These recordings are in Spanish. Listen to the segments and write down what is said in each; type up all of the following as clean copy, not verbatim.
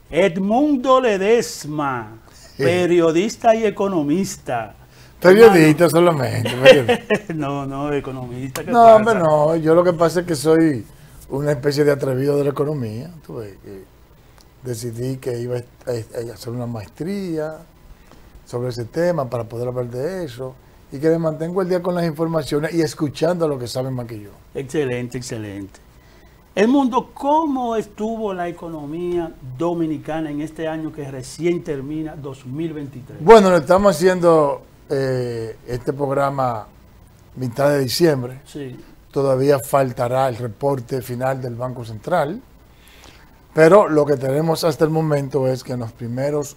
Edmundo Ledesma, periodista y economista. Periodista solamente. Periodista. No, economista. ¿Qué No, pasa? hombre, no. Yo lo que pasa es que soy una especie de atrevido de la economía. Tú ves, que decidí que iba a hacer una maestría sobre ese tema para poder hablar de eso y que me mantengo el día con las informaciones y escuchando a los que saben más que yo. Excelente, excelente. Edmundo, ¿cómo estuvo la economía dominicana en este año que recién termina, 2023? Bueno, le estamos haciendo este programa mitad de diciembre. Sí. Todavía faltará el reporte final del Banco Central, pero lo que tenemos hasta el momento es que en los primeros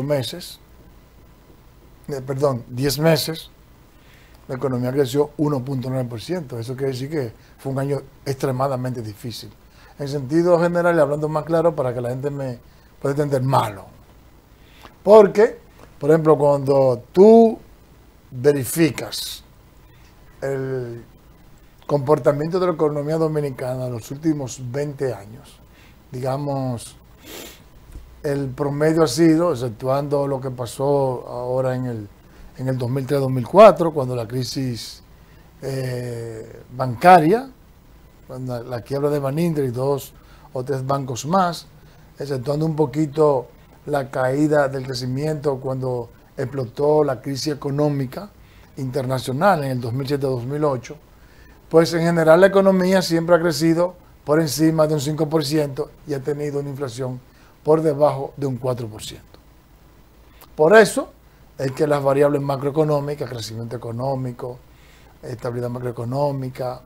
10 meses, la economía creció 1.9%. Eso quiere decir que fue un año extremadamente difícil. En sentido general, y hablando más claro para que la gente me pueda entender, malo. Porque, por ejemplo, cuando tú verificas el comportamiento de la economía dominicana en los últimos 20 años, digamos, el promedio ha sido, exceptuando lo que pasó ahora en el 2003-2004, cuando la crisis bancaria, cuando la quiebra de Banindre y 2 o 3 bancos más, exceptuando un poquito la caída del crecimiento cuando explotó la crisis económica internacional en el 2007-2008, pues en general la economía siempre ha crecido por encima de un 5% y ha tenido una inflación por debajo de un 4%. Por eso es que las variables macroeconómicas, crecimiento económico, estabilidad macroeconómica,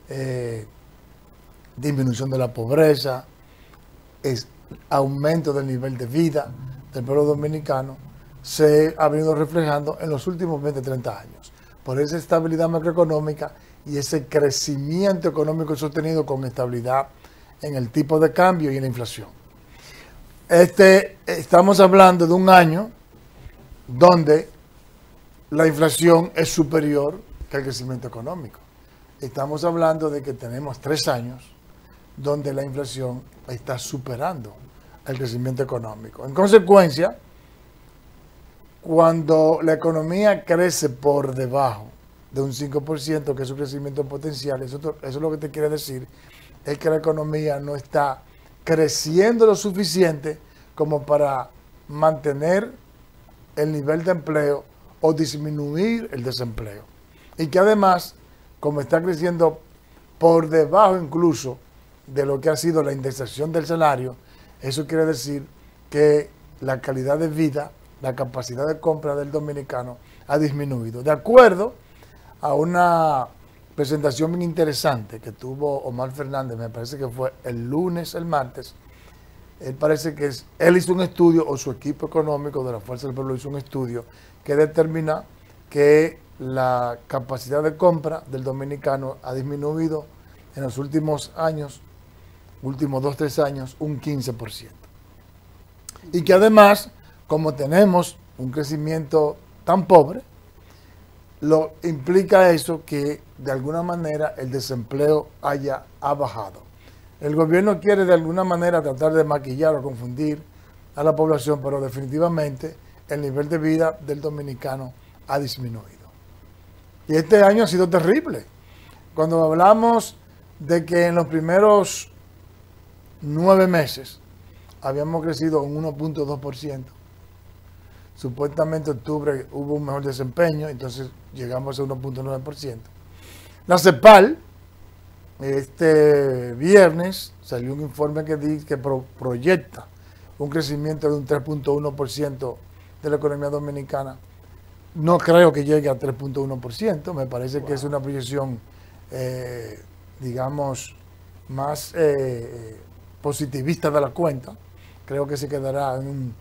disminución de la pobreza, aumento del nivel de vida del pueblo dominicano, se ha venido reflejando en los últimos 20-30 años. Por esa estabilidad macroeconómica y ese crecimiento económico sostenido con estabilidad en el tipo de cambio y en la inflación. Estamos hablando de un año donde la inflación es superior que el crecimiento económico. Estamos hablando de que tenemos 3 años donde la inflación está superando el crecimiento económico. En consecuencia, cuando la economía crece por debajo de un 5%, que es su crecimiento potencial, eso es lo que te quiere decir, es que la economía no está creciendo lo suficiente como para mantener el nivel de empleo o disminuir el desempleo. Y que además, como está creciendo por debajo incluso de lo que ha sido la indexación del salario, eso quiere decir que la calidad de vida, la capacidad de compra del dominicano ha disminuido. De acuerdo a una presentación bien interesante que tuvo Omar Fernández, me parece que fue el martes, él hizo un estudio, o su equipo económico de la Fuerza del Pueblo hizo un estudio que determina que la capacidad de compra del dominicano ha disminuido en los últimos años, últimos 2-3 años, un 15%. Y que además, como tenemos un crecimiento tan pobre, lo implica eso que de alguna manera el desempleo ha bajado. El gobierno quiere de alguna manera tratar de maquillar o confundir a la población, pero definitivamente el nivel de vida del dominicano ha disminuido. Y este año ha sido terrible. Cuando hablamos de que en los primeros 9 meses habíamos crecido un 1.2%, supuestamente en octubre hubo un mejor desempeño, entonces llegamos a 1.9%. La CEPAL, este viernes, salió un informe que proyecta un crecimiento de un 3.1% de la economía dominicana. No creo que llegue a 3.1%, me parece que es una proyección, digamos, más positivista de la cuenta. Creo que se quedará en un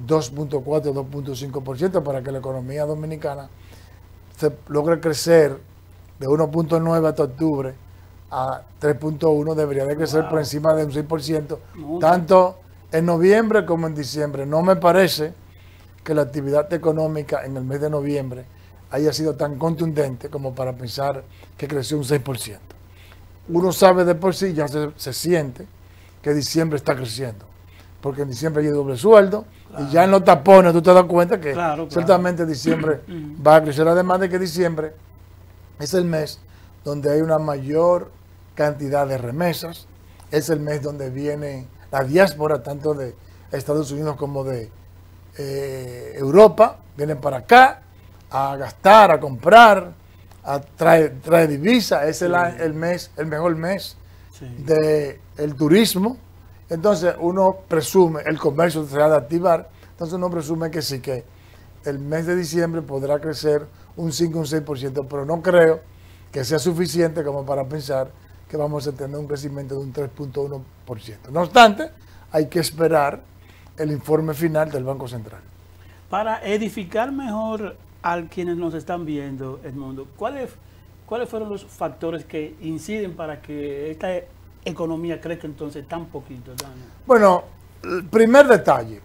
2.4-2.5% para que la economía dominicana se logre crecer de 1.9 hasta octubre a 3.1, debería de crecer por encima de un 6%, tanto en noviembre como en diciembre. No me parece que la actividad económica en el mes de noviembre haya sido tan contundente como para pensar que creció un 6%. Uno sabe de por sí, ya se siente que diciembre está creciendo. porque en diciembre hay doble sueldo, y ya en los tapones tú te das cuenta que ciertamente diciembre va a crecer, además de que diciembre es el mes donde hay una mayor cantidad de remesas, es el mes donde viene la diáspora, tanto de Estados Unidos como de Europa, vienen para acá a gastar, a comprar, trae divisa, es el mejor mes del turismo. Entonces uno presume, el comercio se ha de activar, entonces uno presume que sí, que el mes de diciembre podrá crecer un 5 o un 6%, pero no creo que sea suficiente como para pensar que vamos a tener un crecimiento de un 3.1%. No obstante, hay que esperar el informe final del Banco Central. Para edificar mejor a quienes nos están viendo, Edmundo, ¿cuáles fueron los factores que inciden para que esta economía crezca entonces tan poquito? Bueno, el primer detalle,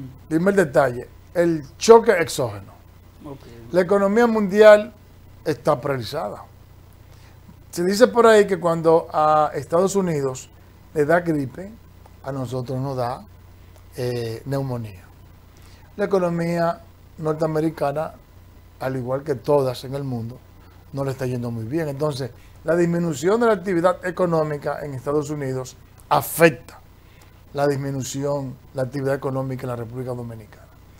el choque exógeno. Okay. La economía mundial está paralizada. Se dice por ahí que cuando a Estados Unidos le da gripe, a nosotros nos da neumonía. La economía norteamericana, al igual que todas en el mundo, no le está yendo muy bien. Entonces, la disminución de la actividad económica en Estados Unidos afecta la disminución de la actividad económica en la República Dominicana.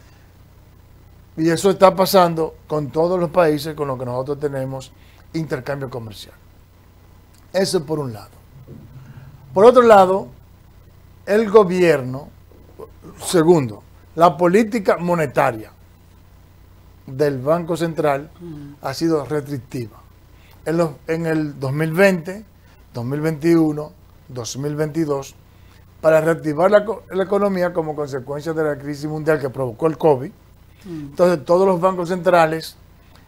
Y eso está pasando con todos los países con los que nosotros tenemos intercambio comercial. Eso por un lado. Por otro lado, el gobierno, segundo, la política monetaria del Banco Central ha sido restrictiva. En el 2020, 2021, 2022, para reactivar la economía como consecuencia de la crisis mundial que provocó el COVID. Entonces todos los bancos centrales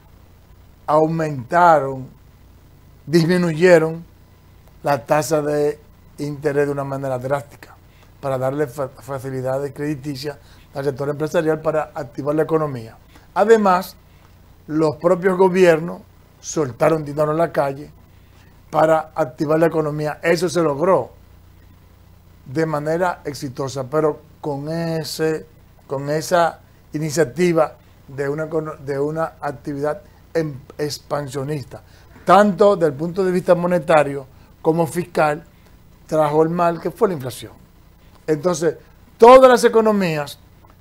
disminuyeron la tasa de interés de una manera drástica para darle facilidades crediticias al sector empresarial para activar la economía. Además, los propios gobiernos soltaron dinero en la calle para activar la economía. Eso se logró de manera exitosa, pero con esa iniciativa de una actividad expansionista, tanto desde el punto de vista monetario como fiscal, trajo el mal que fue la inflación. Entonces, a todas las economías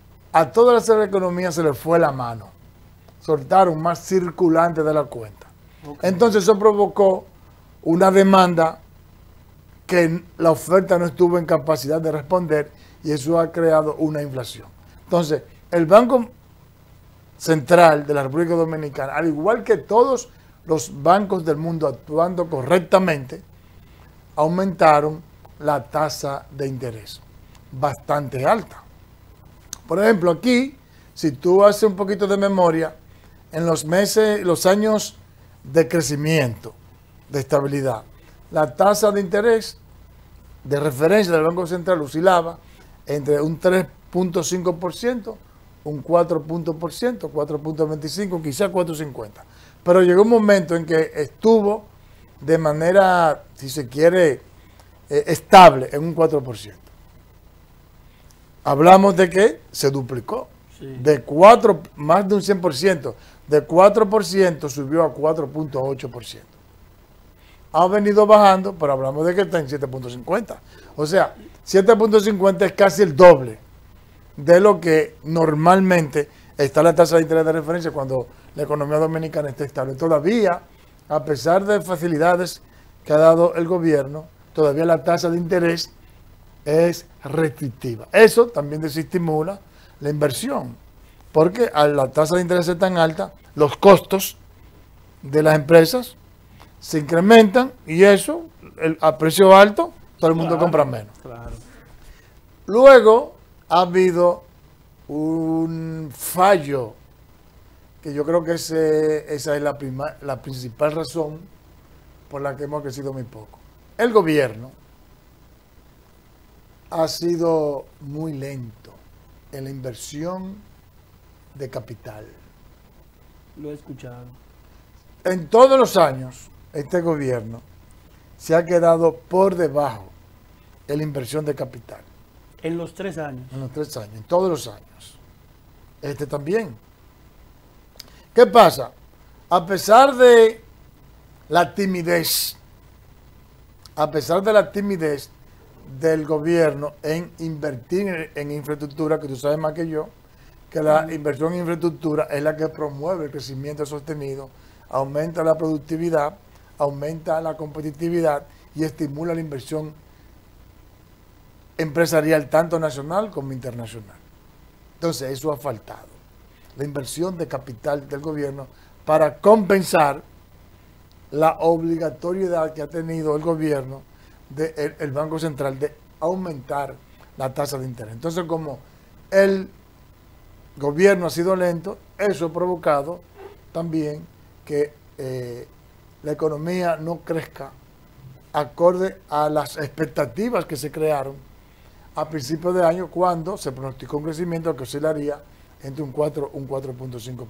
se les fue la mano, soltaron más circulante de la cuenta. Okay. Entonces eso provocó una demanda que la oferta no estuvo en capacidad de responder y eso ha creado una inflación. Entonces, el Banco Central de la República Dominicana, al igual que todos los bancos del mundo actuando correctamente, aumentaron la tasa de interés, bastante alta. Por ejemplo, aquí, si tú haces un poquito de memoria, en los años de crecimiento, de estabilidad, la tasa de interés de referencia del Banco Central oscilaba entre un 3.5%, un 4%, 4.25%, quizás 4.50%. Pero llegó un momento en que estuvo de manera, si se quiere, estable en un 4%. Hablamos de que se duplicó. Sí. Más de un 100%. De 4% subió a 4.8%. Ha venido bajando, pero hablamos de que está en 7.50. O sea, 7.50 es casi el doble de lo que normalmente está la tasa de interés de referencia cuando la economía dominicana está estable. Todavía, a pesar de facilidades que ha dado el gobierno, todavía la tasa de interés es restrictiva. Eso también desestimula la inversión, porque a la tasa de interés es tan alta, los costos de las empresas se incrementan y eso, a precio alto, todo el mundo compra menos. Claro. Luego ha habido un fallo, que yo creo que esa es la principal razón por la que hemos crecido muy poco. El gobierno ha sido muy lento en la inversión de capital. Lo he escuchado. En todos los años, este gobierno se ha quedado por debajo en la inversión de capital. En los 3 años. En los 3 años, en todos los años. Este también. ¿Qué pasa? A pesar de la timidez, del gobierno en invertir en infraestructura, que tú sabes más que yo, que la inversión en infraestructura es la que promueve el crecimiento sostenido, aumenta la productividad, aumenta la competitividad y estimula la inversión empresarial tanto nacional como internacional. Entonces eso ha faltado. La inversión de capital del gobierno para compensar la obligatoriedad que ha tenido el gobierno, el Banco Central, de aumentar la tasa de interés. Entonces, como el gobierno ha sido lento, eso ha provocado también que la economía no crezca acorde a las expectativas que se crearon a principios de año, cuando se pronosticó un crecimiento que oscilaría entre un 4.5%.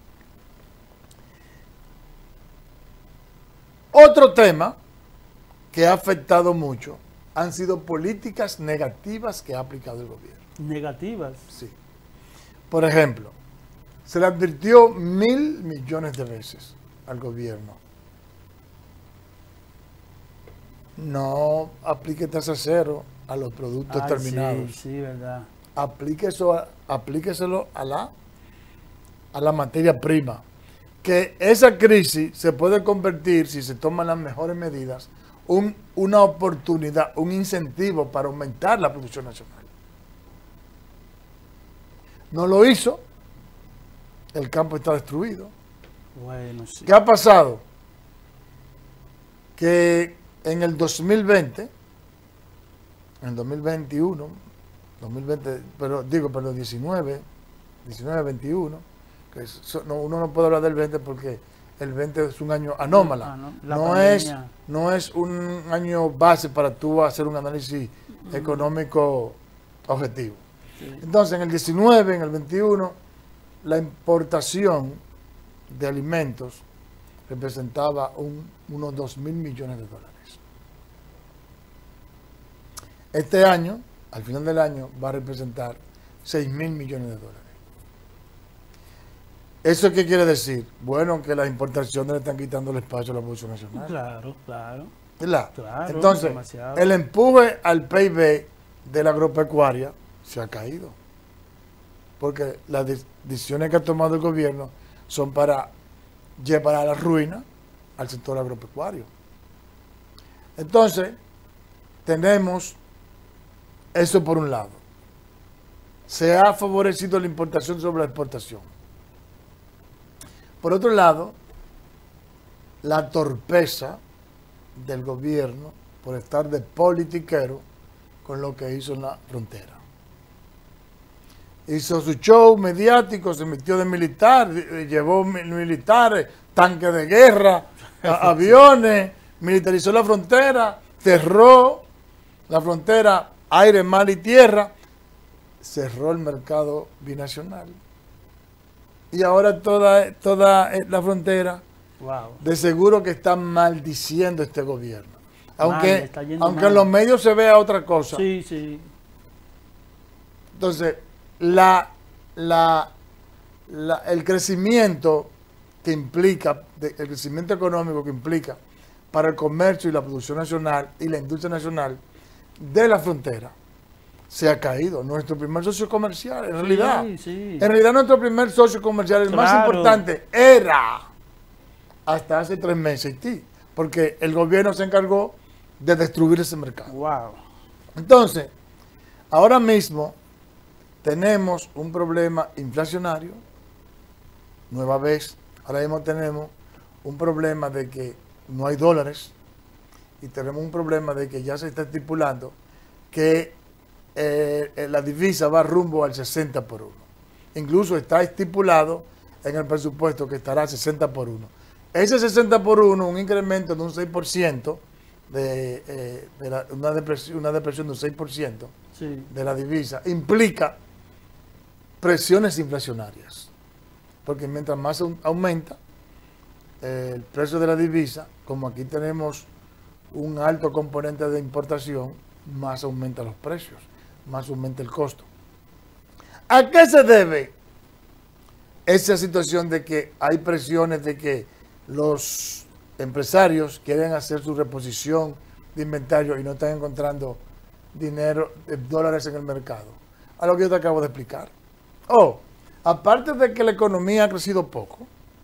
Otro tema que ha afectado mucho han sido políticas negativas que ha aplicado el gobierno. Negativas. Sí. Por ejemplo, se le advirtió 1.000 millones de veces al gobierno: no aplique tasa cero a los productos terminados. Sí, sí, verdad. Aplíqueselo a la materia prima. Que esa crisis se puede convertir, si se toman las mejores medidas, una oportunidad, un incentivo para aumentar la producción nacional. No lo hizo, el campo está destruido. Bueno, sí. ¿Qué ha pasado? Que en el 2020, en el 2021, 2020, pero 19, 21, que uno no puede hablar del 20 porque el 20 es un año anómala. No es un año base para tú hacer un análisis económico objetivo. Sí. Entonces, en el 19, en el 21, la importación de alimentos representaba unos 2.000 millones de dólares. Este año, al final del año, va a representar 6.000 millones de dólares. ¿Eso qué quiere decir? Bueno, que las importaciones le están quitando el espacio a la producción nacional. Claro, claro. ¿Verdad? Claro, entonces, demasiado. el empuje al PIB de la agropecuaria se ha caído. Porque las decisiones que ha tomado el gobierno son para llevar a la ruina al sector agropecuario. Entonces, tenemos eso por un lado. Se ha favorecido la importación sobre la exportación. Por otro lado, la torpeza del gobierno por estar de politiquero con lo que hizo en la frontera. Hizo su show mediático, se metió de militar, llevó militares, tanques de guerra, aviones, militarizó la frontera, cerró la frontera, aire, mar y tierra, cerró el mercado binacional. Y ahora toda la frontera, wow, de seguro que está maldiciendo este gobierno. Aunque mal. En los medios se vea otra cosa. Sí, sí. Entonces, el crecimiento que implica, el crecimiento económico que implica para el comercio y la producción nacional y la industria nacional de la frontera se ha caído. Nuestro primer socio comercial, en realidad. Sí. En realidad nuestro primer socio comercial, el más importante, era hasta hace 3 meses Haití, porque el gobierno se encargó de destruir ese mercado. Wow. Entonces, ahora mismo tenemos un problema inflacionario, nueva vez. Ahora mismo tenemos un problema de que no hay dólares y tenemos un problema de que ya se está estipulando que la divisa va rumbo al 60 por 1. Incluso está estipulado en el presupuesto que estará 60 por 1. Ese 60 por 1, un incremento de un 6%, una depresión de un 6% Sí. de la divisa, implica presiones inflacionarias. Porque mientras más aumenta el precio de la divisa, como aquí tenemos un alto componente de importación, más aumentan los precios. más aumenta el costo. ¿A qué se debe esa situación de que hay presiones de que los empresarios quieren hacer su reposición de inventario y no están encontrando dinero, dólares en el mercado? A lo que yo te acabo de explicar. Aparte de que la economía ha crecido poco,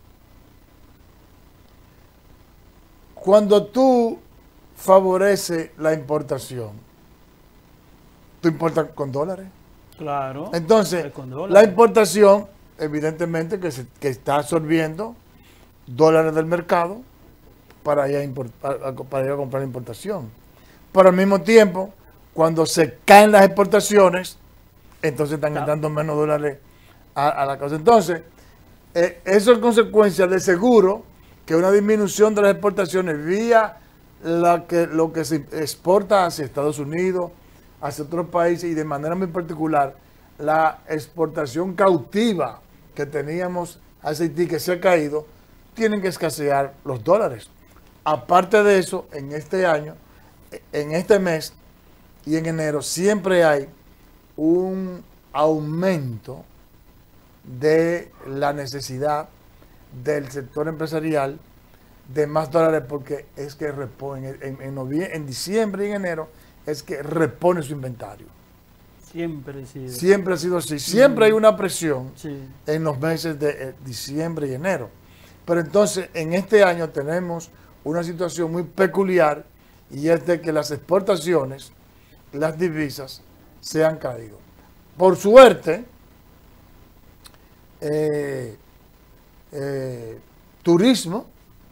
cuando tú favoreces la importación, tú importas con dólares. Claro. Entonces, Con dólares. la importación, evidentemente, que está absorbiendo dólares del mercado para ir a comprar la importación. Pero al mismo tiempo, cuando se caen las exportaciones, entonces están entrando menos dólares a la cosa. Entonces, eso es consecuencia de seguro que una disminución de las exportaciones vía lo que se exporta hacia Estados Unidos, hacia otros países, y de manera muy particular la exportación cautiva que teníamos hacia Haití, que se ha caído, tienen que escasear los dólares. Aparte de eso, en este año, en este mes y en enero, siempre hay un aumento de la necesidad del sector empresarial de más dólares, porque es que repone en diciembre y en enero es que repone su inventario. Siempre ha sido así. Siempre hay una presión en los meses de diciembre y enero. Pero entonces en este año tenemos una situación muy peculiar, y es de que las exportaciones, las divisas, se han caído. Por suerte, turismo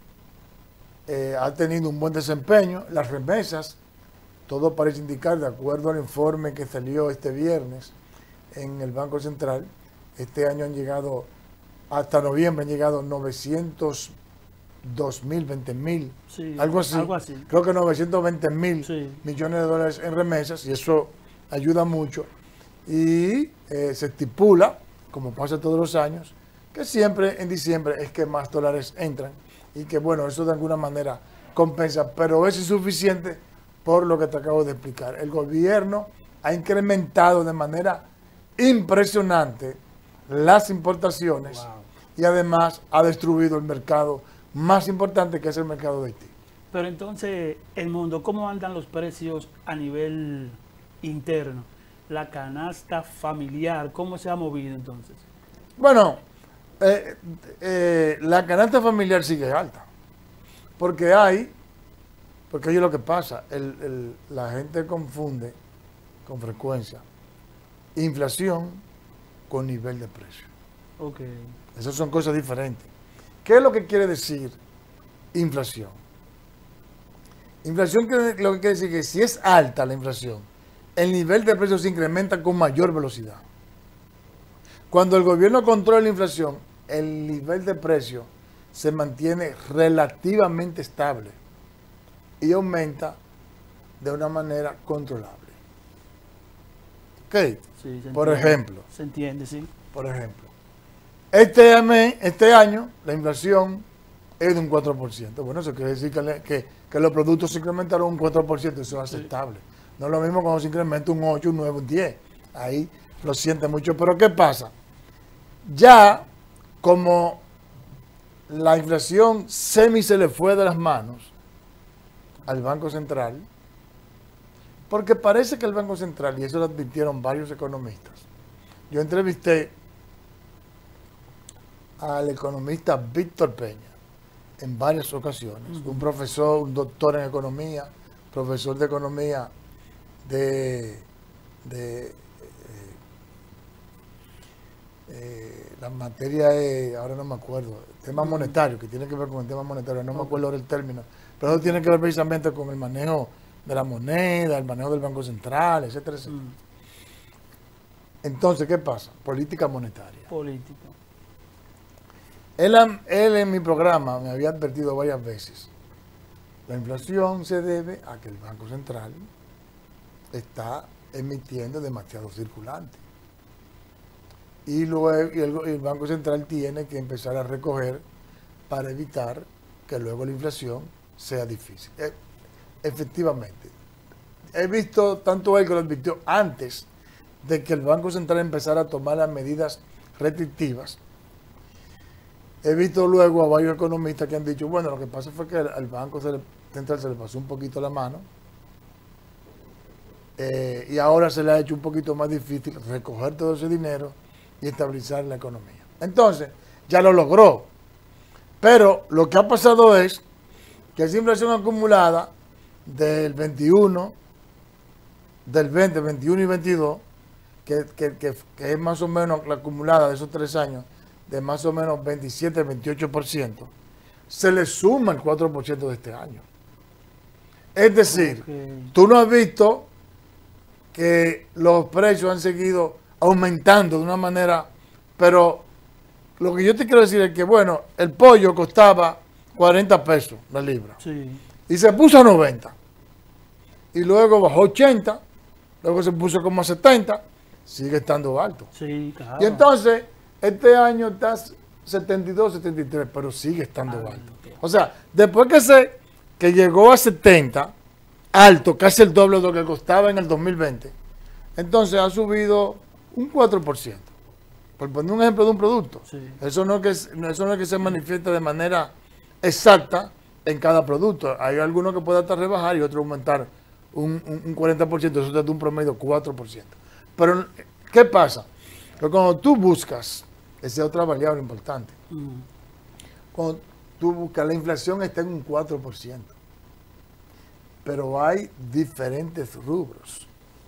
ha tenido un buen desempeño. Las remesas, todo parece indicar, de acuerdo al informe que salió este viernes en el Banco Central, este año han llegado, hasta noviembre han llegado 902.020.000, algo así. Creo que 920.000 millones de dólares en remesas, y eso ayuda mucho. Y se estipula, como pasa todos los años, que siempre en diciembre es que más dólares entran, y que bueno, eso de alguna manera compensa, pero es insuficiente por lo que te acabo de explicar. El gobierno ha incrementado de manera impresionante las importaciones, y además ha destruido el mercado más importante, que es el mercado de Haití. Pero entonces, el mundo, ¿cómo andan los precios a nivel interno? La canasta familiar, ¿cómo se ha movido entonces? Bueno, la canasta familiar sigue alta, porque oye lo que pasa, la gente confunde con frecuencia inflación con nivel de precio. Okay. Esas son cosas diferentes. ¿Qué es lo que quiere decir inflación? Inflación lo que quiere decir que si es alta la inflación, el nivel de precios se incrementa con mayor velocidad. Cuando el gobierno controla la inflación, el nivel de precio se mantiene relativamente estable y aumenta de una manera controlable. ¿Ok? Sí, por ejemplo. Se entiende, sí. Por ejemplo, este año la inflación es de un 4%. Bueno, eso quiere decir que los productos se incrementaron un 4%, eso es aceptable. No es lo mismo cuando se incrementa un 8, un 9, un 10. Ahí lo siente mucho. Pero ¿qué pasa? Ya como la inflación se le fue de las manos al Banco Central, porque parece que el Banco Central, y eso lo advirtieron varios economistas, yo entrevisté al economista Víctor Peña en varias ocasiones, un profesor, un doctor en economía, profesor de economía la materia es, ahora no me acuerdo, tema monetario, que tiene que ver con el tema monetario, no me acuerdo ahora el término, pero eso tiene que ver precisamente con el manejo de la moneda, el manejo del Banco Central, etcétera, etcétera. Entonces, ¿qué pasa? Política monetaria. Política. Él en mi programa me había advertido varias veces, la inflación se debe a que el Banco Central está emitiendo demasiado circulante. Y luego el Banco Central tiene que empezar a recoger para evitar que luego la inflación sea difícil. Efectivamente, he visto tanto él que lo advirtió antes de que el Banco Central empezara a tomar las medidas restrictivas, he visto luego a varios economistas que han dicho, bueno, lo que pasa fue que al Banco Central se le pasó un poquito la mano y ahora se le ha hecho un poquito más difícil recoger todo ese dinero y estabilizar la economía. Entonces, ya lo logró. Pero lo que ha pasado es que esa inflación acumulada del 21, del 20, 21 y 22, que es más o menos la acumulada de esos 3 años, de más o menos 27, 28%, se le suma el 4% de este año. Es decir, tú no has visto que los precios han seguido aumentando de una manera, pero lo que yo te quiero decir es que, bueno, el pollo costaba 40 pesos la libra. Sí. Y se puso a 90. Y luego bajó 80, luego se puso como a 70, sigue estando alto. Sí, claro. Y entonces, este año está 72, 73, pero sigue estando alto. O sea, después que llegó a 70, alto, casi el doble de lo que costaba en el 2020, entonces ha subido un 4%. Por poner un ejemplo de un producto. Sí. Eso no es que se manifiesta de manera exacta en cada producto. Hay algunos que pueden hasta rebajar y otros aumentar un 40%, eso es de un promedio 4%. Pero, ¿qué pasa? Que cuando tú buscas, esa es otra variable importante, cuando tú buscas, la inflación está en un 4%, pero hay diferentes rubros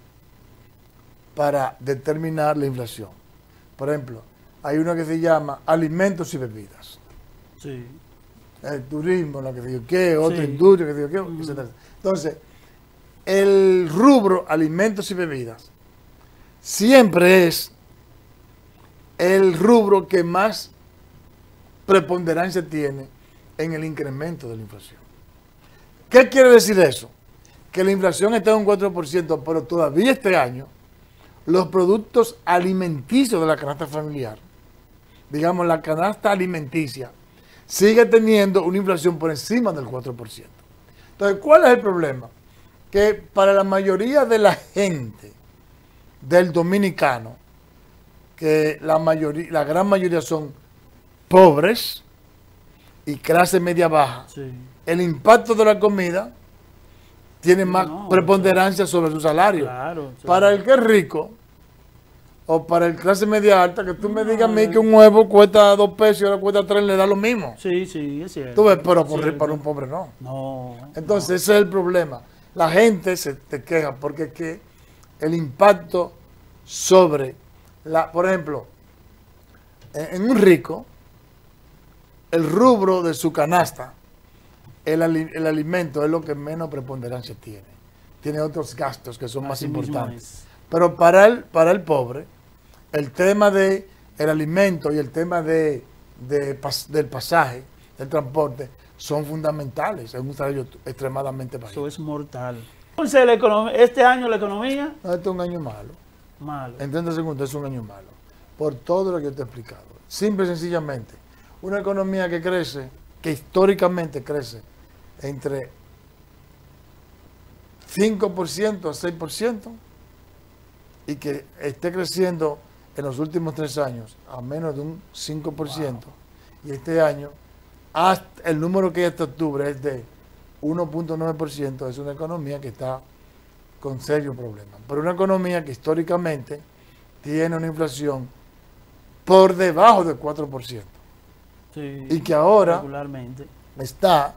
para determinar la inflación. Por ejemplo, hay uno que se llama alimentos y bebidas. Sí. El turismo, la que se yo qué, otra industria, que se yo qué, etc. Entonces, el rubro alimentos y bebidas siempre es el rubro que más preponderancia tiene en el incremento de la inflación. ¿Qué quiere decir eso? Que la inflación está en un 4%, pero todavía este año los productos alimenticios de la canasta familiar, digamos la canasta alimenticia, sigue teniendo una inflación por encima del 4%. Entonces, ¿cuál es el problema? Que para la mayoría de la gente del dominicano, que la gran mayoría son pobres y clase media baja, el impacto de la comida tiene más preponderancia sobre su salario. Claro, para el que es rico o para el clase media alta, que tú me digas a mí que un huevo cuesta 2 pesos y ahora cuesta 3, le da lo mismo. Sí, sí, es cierto. Tú ves, pero para un pobre no. No. Entonces ese es el problema. La gente se te queja porque que el impacto sobre por ejemplo, en un rico, el rubro de su canasta, el alimento es lo que menos preponderancia tiene. Tiene otros gastos que son más importantes. Pero para el pobre, el tema del alimento y el tema del pasaje, del transporte, son fundamentales. Es un salario extremadamente bajo. Eso es mortal. Entonces, este año la economía... No, este es un año malo. Malo. En 30 segundos es un año malo. Por todo lo que yo te he explicado. Simple y sencillamente, una economía que crece, que históricamente crece entre 5% a 6% y que esté creciendo en los últimos 3 años a menos de un 5%. Wow. Y este año, hasta el número que hay hasta octubre es de 1.9%, es una economía que está con serios problemas. Pero una economía que históricamente tiene una inflación por debajo del 4%. Sí, y que ahora está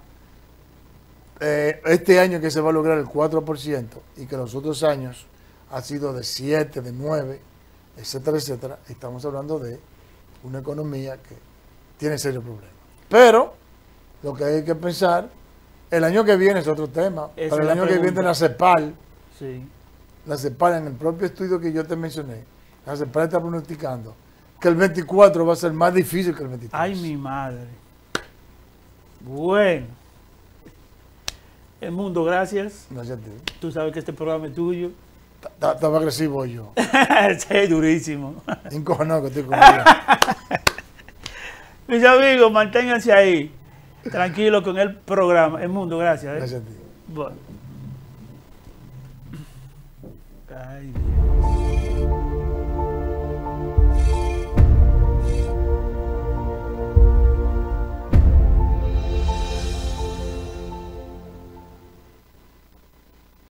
este año que se va a lograr el 4% y que los otros años ha sido de 7, de 9, etcétera, etcétera. Estamos hablando de una economía que tiene serios problemas. Pero lo que hay que pensar, el año que viene es otro tema. Para el año que viene la CEPAL, la CEPAL, en el propio estudio que yo te mencioné, la CEPAL está pronosticando que el 24 va a ser más difícil que el 23. Ay, mi madre. Bueno. El mundo, gracias. Gracias a ti. Tú sabes que este programa es tuyo. Estaba agresivo yo. Sí, durísimo. Encojonado que estoy conmigo. Mis amigos, manténganse ahí. Tranquilos con el programa. El mundo, gracias. Gracias a ti. Bueno. Ay, Dios.